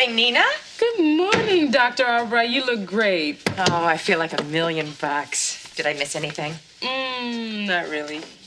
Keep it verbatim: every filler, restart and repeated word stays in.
morning, Nina. Good morning, Doctor Albright. You look great. Oh, I feel like a million bucks. Did I miss anything? Mmm, not really.